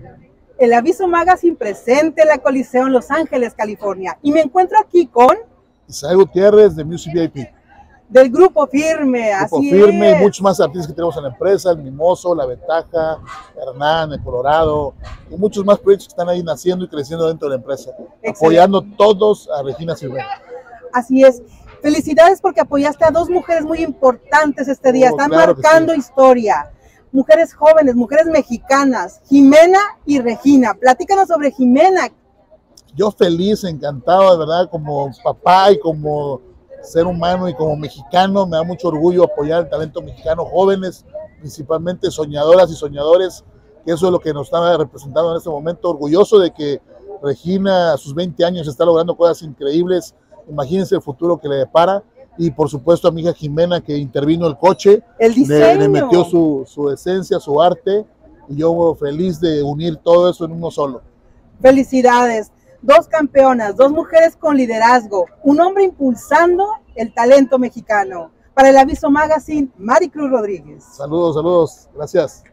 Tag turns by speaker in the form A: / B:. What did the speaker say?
A: El Aviso Magazine presente en la Coliseo en Los Ángeles, California. Y me encuentro aquí con...
B: Isaías Gutiérrez de Music VIP.
A: Del Grupo Firme,
B: Grupo
A: así
B: Firme,
A: es.
B: Y muchos más artistas que tenemos en la empresa, el Mimoso, La Ventaja, Hernán, el Colorado, y muchos más proyectos que están ahí naciendo y creciendo dentro de la empresa, apoyando todos a Regina Silvera.
A: Así es. Felicidades porque apoyaste a dos mujeres muy importantes este día, están
B: claro
A: marcando historia. Mujeres jóvenes, mujeres mexicanas, Jimena y Regina. Platícanos sobre Jimena.
B: Yo feliz, encantado, de verdad, como papá y como ser humano y como mexicano, me da mucho orgullo apoyar el talento mexicano, jóvenes, principalmente soñadoras y soñadores, que eso es lo que nos está representando en este momento. Orgulloso de que Regina a sus 20 años está logrando cosas increíbles. Imagínense el futuro que le depara. Y por supuesto a mi hija Jimena, que intervino el coche,
A: el diseño,
B: le metió su esencia, su arte, y yo feliz de unir todo eso en uno solo.
A: Felicidades. Dos campeonas, dos mujeres con liderazgo, un hombre impulsando el talento mexicano. Para el Aviso Magazine, Maricruz Rodríguez.
B: Saludos, saludos. Gracias.